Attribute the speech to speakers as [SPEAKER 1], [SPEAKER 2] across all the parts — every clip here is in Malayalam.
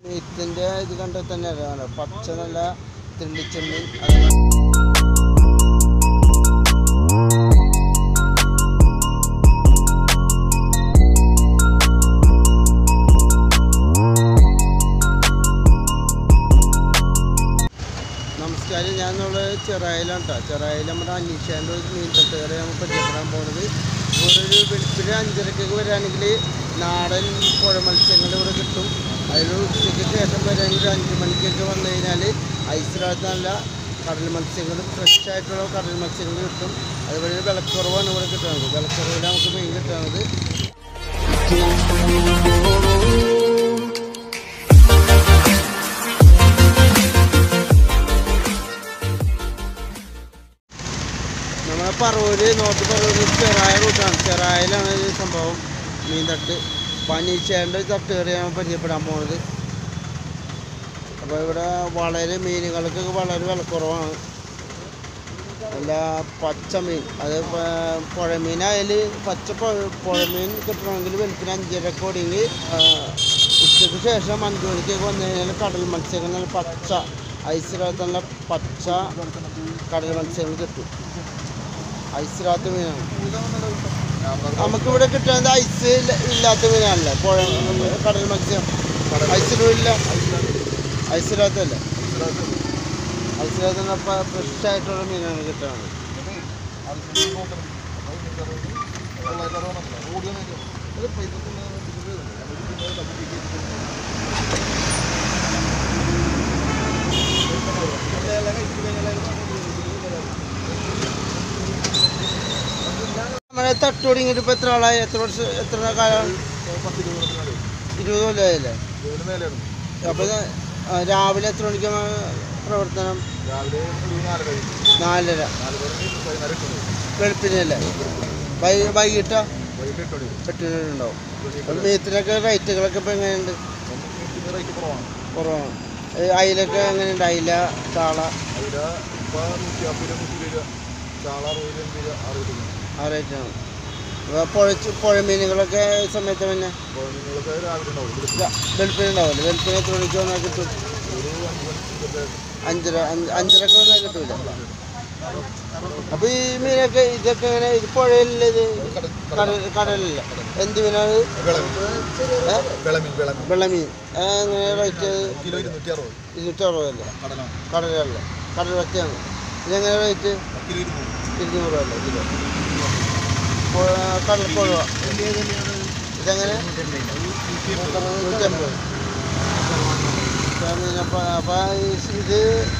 [SPEAKER 1] മീറ്റിൻ്റെ ഇത് കണ്ടാൽ തന്നെ അറിയാമല്ലോ, പച്ച നല്ല തിള്ളിച്ചെമ്മീൻ. നമസ്കാരം, ഞാൻ നമ്മുടെ ചെറായിലാണ് കേട്ടോ. ചെറായിൽ നമ്മുടെ അനീഷേൻ്റെ ഒരു മീൻ തട്ടുകട നമ്മൾ പരിചയപ്പെടാൻ പോകുന്നത്. ഒരു വെളുപ്പിന് 5:30 വരികയാണെങ്കിൽ നാടൻ പുഴ മത്സ്യങ്ങൾ ഇവിടെ കിട്ടും. അതിൽ ഉച്ചയ്ക്ക് ശേഷം വരികയാണെങ്കിൽ 5 മണിക്കൊക്കെ വന്നു കഴിഞ്ഞാൽ ഐസിനകത്ത് നല്ല കടൽ മത്സ്യങ്ങളും ഫ്രഷ് ആയിട്ടുള്ള കടൽ മത്സ്യങ്ങൾ കിട്ടും. അതുപോലെ വിലക്കുറവാണ് ഇവിടെ കിട്ടുന്നത്. വിലക്കുറവിൽ നമുക്ക് മീൻ കിട്ടുന്നത്. നമ്മുടെ പറവൂര്, നോർത്ത് പറവൂര് ചെറായ റൂട്ടാണ്. ചെറായിലാണ് ഈ സംഭവം മീൻ തട്ട്. അനീഷേൻ്റെ തട്ടുകറിയാണ് പരിചയപ്പെടാൻ പോകുന്നത്. അപ്പോൾ ഇവിടെ വളരെ മീനുകൾക്കൊക്കെ വളരെ വിലക്കുറവാണ്. നല്ല പച്ച മീൻ, അത് പുഴമീനായാൽ പച്ച പുഴമീൻ കിട്ടണമെങ്കിൽ വെളുപ്പിന് 5:30 ഒടുങ്ങി ഉച്ചയ്ക്ക് ശേഷം 5 മണിക്കൊക്കെ വന്നു കഴിഞ്ഞാൽ കടൽ മത്സ്യങ്ങൾ നല്ല പച്ച ഐസിനകത്ത് നല്ല പച്ച കടൽ മത്സ്യങ്ങൾ കിട്ടും. ഐസിനകത്ത് മീനാണ് നമുക്കിവിടെ കിട്ടുന്നത്. ഐസ് ഇല്ലാത്ത മീനാണല്ലേ പുഴ കടൽ മത്സ്യം. ഐസിലും ഇല്ല, ഐസിനകത്തല്ല. ഐസിനകത്ത് തന്നെ ഫ്രഷ് ആയിട്ടുള്ള മീനാണ് കിട്ടുന്നത്. നമ്മളെ തട്ട് തുടങ്ങിയിട്ട് ഇപ്പോൾ എത്ര ആളായി? എത്ര കാലമാണ്? 20 കൊല്ലമായില്ലേ? അപ്പോൾ രാവിലെ എത്ര മണിക്കാണ് പ്രവർത്തനം? 4:30 വെളുപ്പിനല്ലേ? വൈകിട്ടോ? 8 ഉണ്ടാവും. മീറ്റിനൊക്കെ റേറ്റുകളൊക്കെ ഇപ്പോൾ എങ്ങനെയുണ്ട്? കുറവാണ്. അയിലൊക്കെ എങ്ങനെയുണ്ട്? അയില, ചാള? ആ റേറ്റാണ്. പുഴ മീനുകളൊക്കെ സമയത്ത് പിന്നെ വെളുപ്പിനുണ്ടാവില്ല. വെളുപ്പിന് എത്ര മണിക്ക് വന്നാൽ കിട്ടും? 5:30 വന്നാൽ കിട്ടൂല. അപ്പോൾ ഈ മീനൊക്കെ ഇതൊക്കെ എങ്ങനെ? ഇത് പുഴയിലല്ലേ? ഇത് കടലില്ല. എന്ത് മീനാണ്? വെള്ളമീൻ. എങ്ങനെ റേറ്റ്? 260 അല്ലേ? കടലല്ല, കടൽ വറ്റയാണ്. ഇതെങ്ങനെ റേറ്റ്? 200 അല്ലേ കിലോ? കടൽപ്പുഴ ഇതെങ്ങനെ? 150. അപ്പോൾ ഇത്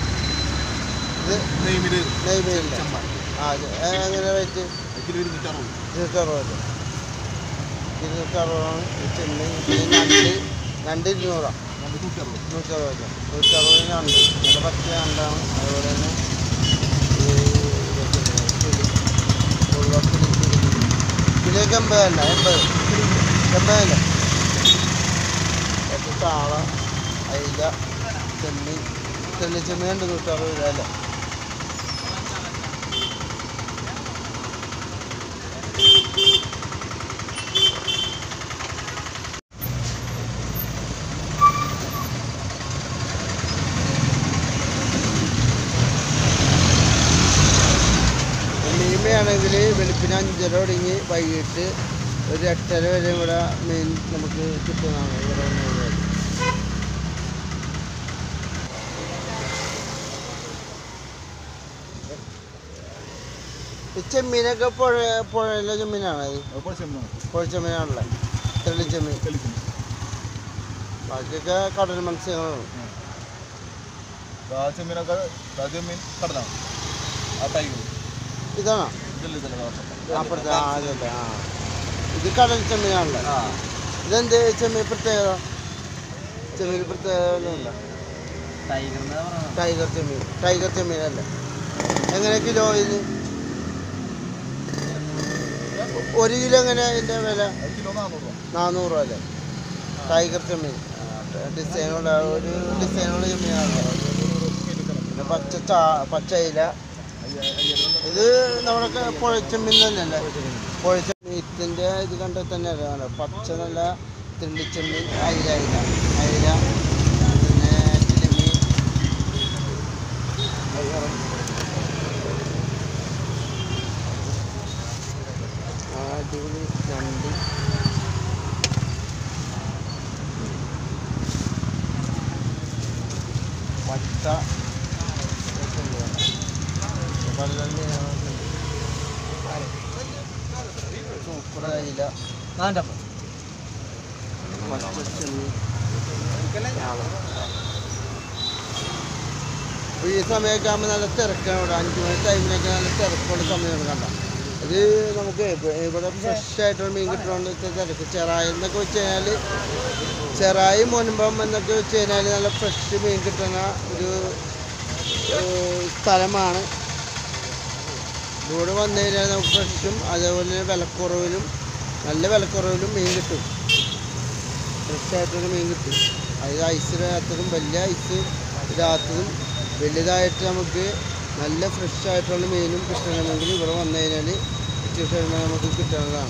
[SPEAKER 1] നെയ്മീനില്ല. ആ എങ്ങനെ റേറ്റ്? 260 അല്ലേ? 260 ചെമ്മീൻ. ഞണ്ട് 200. 160 അല്ലേ? 160 ഞണ്ട്. നല്ല പച്ച ഞണ്ടാണ്. അതുപോലെ തന്നെ ഇതിലേക്ക് 80 അല്ല, 80 അല്ല. കുറച്ച് ചാള, അയില, ചെമ്മീൻ. ചെമ്മീൻ ഉണ്ട് 160 രൂപ അല്ലേ? മീമയാണെങ്കിൽ വെളുപ്പിന് 5:30 തുടങ്ങി വൈകിട്ട് ഒരു 8:30 വരെ ഇവിടെ മീൻ നമുക്ക് കിട്ടുന്നതാണ്. ഇവിടെ വന്നു ഈ ചെമ്മീനൊക്കെ പുഴയിലെ ചെമ്മീനാണ്. അത് പുഴ ചെമ്മീനാണല്ലേ? തെളിച്ചെമ്മീൻ. ബാക്കിയൊക്കെ കടൽ മത്സ്യങ്ങളാണ്. ഇതാണോ? അപ്പുറത്തെ അതല്ലേ? ആ ഇത് കടൽ ചെമ്മീനാണല്ലേ? ഇതെന്ത് ചെമ്മീൻ പ്രത്യേകത? ചെമ്മീൻ പ്രത്യേകത ടൈഗർ ചെമ്മീൻ. ടൈഗർ ചെമ്മീനല്ലേ? എങ്ങനെ കിലോ ഇത്? 1 കിലോ എങ്ങനെ ഇതിൻ്റെ വില? 400 അല്ലേ? ടൈഗർ ചെമ്മീൻ. ഡിസൈനുള്ള ഒരു ഡിസൈനുള്ള ചെമ്മീനാണല്ലോ. പിന്നെ പച്ചയില. ഇത് നമ്മുടെ പുഴച്ചെമ്മീൻ തന്നെയല്ലേ? പുഴച്ചെമ്മീറ്റിൻ്റെ ഇത് കണ്ടാൽ തന്നെ അറിയാമല്ലോ, പച്ച നല്ല തിള്ളിച്ചെമ്മീൻ. അയില പച്ച പല മീനുകളൊക്കെ സൂപ്പറായില്ല പച്ച ചെമ്മീൻ. അപ്പോൾ ഈ സമയമൊക്കെ ആകുമ്പോൾ നല്ല തിരക്കാണ് ഇവിടെ. 5 മണി ടൈമിലൊക്കെ നല്ല തിരക്കുള്ള സമയമാണ്. കണ്ട ഇത് നമുക്ക് ഇവിടെ ഫ്രഷ് ആയിട്ടുള്ള മീൻ കിട്ടുന്നതുകൊണ്ട് തിരക്ക്. ചെറായി എന്നൊക്കെ വെച്ച് കഴിഞ്ഞാൽ ചെറായി മുൻപം എന്നൊക്കെ വെച്ച് കഴിഞ്ഞാൽ നല്ല ഫ്രഷ് മീൻ കിട്ടുന്ന ഒരു സ്ഥലമാണ്. ഇവിടെ വന്നു കഴിഞ്ഞാൽ നമുക്ക് ഫ്രഷും അതേപോലെ വിലക്കുറവിലും നല്ല വിലക്കുറവിലും മീൻ കിട്ടും. ഫ്രഷായിട്ടൊരു മീൻ കിട്ടും. അത് ഐസിനകത്തതും വലിയ ഐസ് ഇടാത്തതും വലുതായിട്ട് നമുക്ക് നല്ല ഫ്രഷായിട്ടുള്ള മീനും കിട്ടണമെങ്കിൽ ഇവിടെ വന്നു കഴിഞ്ഞാൽ ഉച്ചസമയം നമുക്ക് കിട്ടുന്നതാണ്.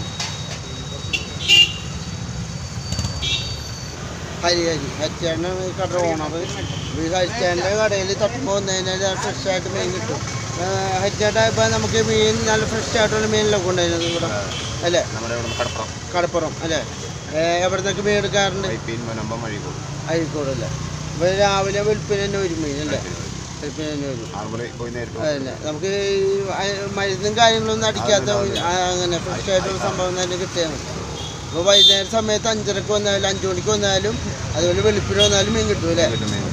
[SPEAKER 1] ഹരിച്ചാൻ്റെ കട ഓണർ. ഈ ഹരിച്ചാൻ്റെ കടയിൽ തട്ടുമ്പോൾ വന്നു കഴിഞ്ഞാൽ ഫ്രഷായിട്ട് മീൻ കിട്ടും. ഹരിച്ചാട്ടായപ്പോൾ നമുക്ക് മീൻ നല്ല ഫ്രഷായിട്ടുള്ള മീനിലൊക്കെ ഉണ്ടായിരുന്നത് ഇവിടെ അല്ലേ? കടപ്പുറം അല്ലേ? എവിടെ നിന്നൊക്കെ മീൻ എടുക്കാറുണ്ട്? അഴീക്കോട് അല്ലേ? ഇപ്പോൾ രാവിലെ വെളുപ്പിന് തന്നെ വരും മീൻ അല്ലേ? വെളുപ്പിന് തന്നെ വരും അതല്ലേ? നമുക്ക് മരുന്നും കാര്യങ്ങളൊന്നും അടിക്കാത്ത അങ്ങനെ ഫ്രഷായിട്ടുള്ള സംഭവം തന്നെ കിട്ടിയാൽ മതി. അപ്പോൾ വൈകുന്നേരം സമയത്ത് 5:30 വന്നാലും 5 മണിക്ക് വന്നാലും അതുപോലെ വെളുപ്പിന് വന്നാലും മീൻ കിട്ടും അല്ലേ?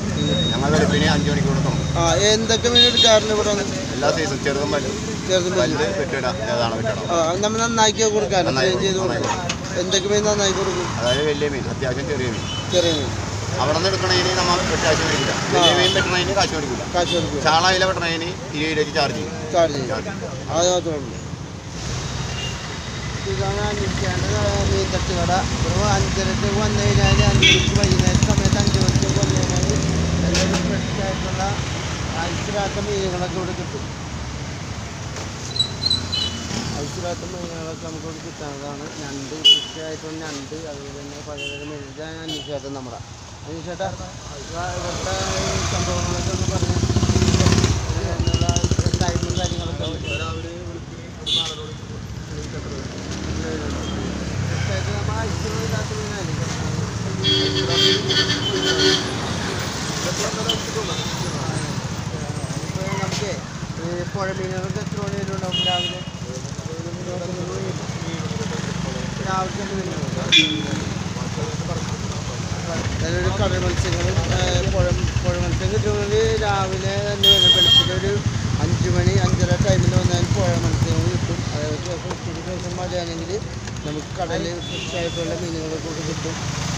[SPEAKER 1] എന്തൊക്കെ മീൻ എടുക്കാറുണ്ട് ഇവിടെ? ചെറുതും നമ്മൾ നന്നാക്കി കൊടുക്കാറുണ്ട്, ക്ലീൻ ചെയ്ത് കൊടുക്കും. എന്തൊക്കെ മീൻ നന്നാക്കി കൊടുക്കും?
[SPEAKER 2] വലിയ മീൻ, അത്യാവശ്യം ചെറിയ മീൻ.
[SPEAKER 1] അവിടെ
[SPEAKER 2] നിന്ന് എടുക്കണതിന് നമ്മൾ കാശ് മേടിക്കില്ല. വലിയ മീൻ വെട്ടണതിന് കാശ് മേടിക്കില്ല. ചാളയില വെട്ടണതിന് 20 രൂപയ്ക്ക് ചാർജ് ചെയ്യും.
[SPEAKER 1] അത് മാത്രമേ ഉള്ളൂ. ഇതാണ് അന്വേഷിക്കേണ്ട മീൻ തട്ടുകട. ഒരു 5:30 വന്നു കഴിഞ്ഞാൽ 5 മണിക്ക് വൈകുന്നേരം സമയത്ത് 5 മണിക്ക് വന്നു കഴിഞ്ഞാൽ നല്ലൊരു ഫ്രഷ് ആയിട്ടുള്ള ഐസിലാത്ത മീനുകളൊക്കെ ഇവിടെ കിട്ടും. ഐസിലാത്ത മീനുകളൊക്കെ നമുക്ക് ഇവിടെ കിട്ടുന്നതാണ്. ഞണ്ട്, ഫ്രഷ് ആയിട്ടുള്ള ഞണ്ട്, അതുപോലെ തന്നെ പഴയ മീൻ. ഇതാണ് അന്വേഷിച്ചേട്ടൻ നമ്മുടെ. അന്വേഷിച്ചേട്ടാ ഇവിടുത്തെ സംഭവങ്ങളൊക്കെ ഒന്ന് പറഞ്ഞ് ടൈമും കാര്യങ്ങളൊക്കെ നമ്മൾ ഐസില്ലാത്ത മീനായിരിക്കും. ഇപ്പോൾ നമുക്ക് പുഴ മീനുകൾക്ക് എത്ര മണി വരെ ഉണ്ടാവും? രാവിലത്തെ നല്ലൊരു കടൽ മത്സ്യങ്ങളും പുഴ മത്സ്യം കിട്ടുന്നത് രാവിലെ തന്നെ വരും. വെളുപ്പിനൊരു 5 മണി 5:30 ടൈമിൽ വന്നാൽ പുഴ മത്സ്യങ്ങൾ കിട്ടും. അതായത് ഉച്ചയ്ക്ക് ശേഷം മഴയാണെങ്കിൽ നമുക്ക് കടലിൽ ഫ്രഷ് ആയിട്ടുള്ള മീനുകളൊക്കെ കിട്ടും.